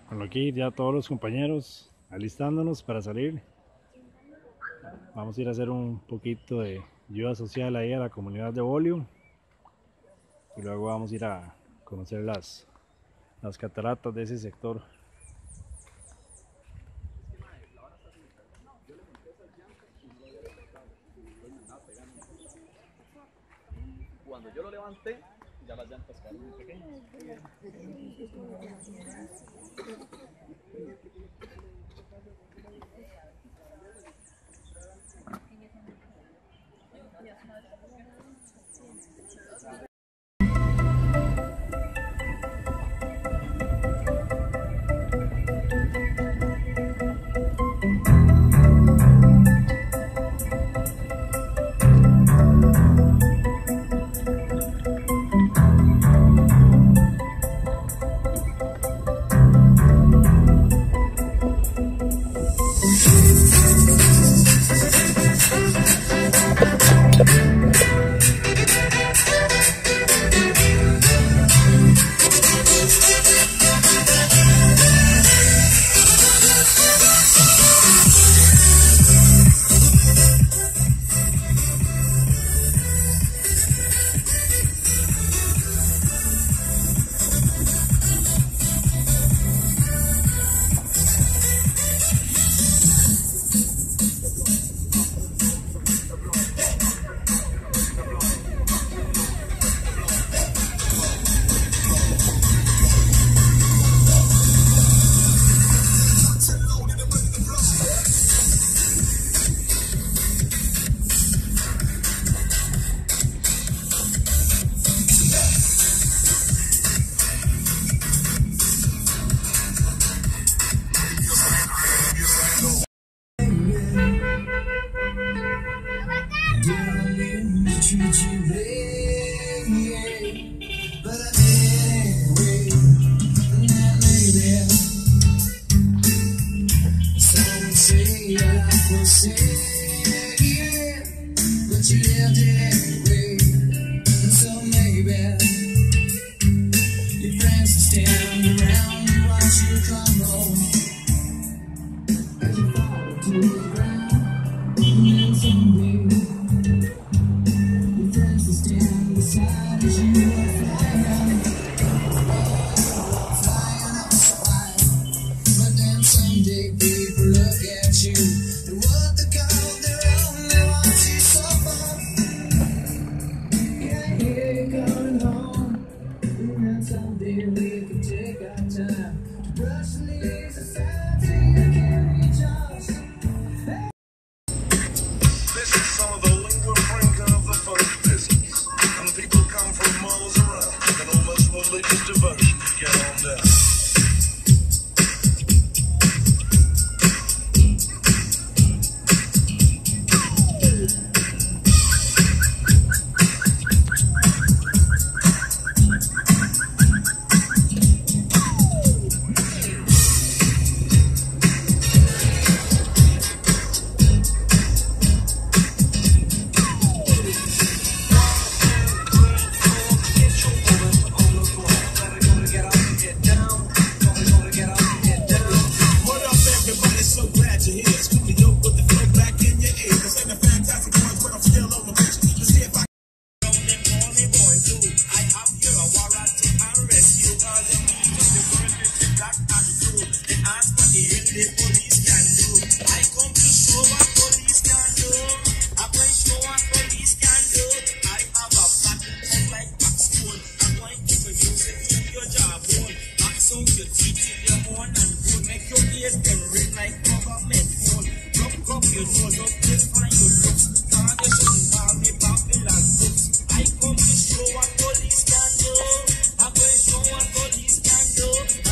Bueno, aquí ya todos los compañeros alistándonos para salir. Vamos a ir a hacer un poquito de ayuda social ahí a la comunidad de Bolio. Y luego vamos a ir a conocer las cataratas de ese sector. Cuando yo lo levanté, ya las llantas quedaron muy pequeñas. I come to show what police can do.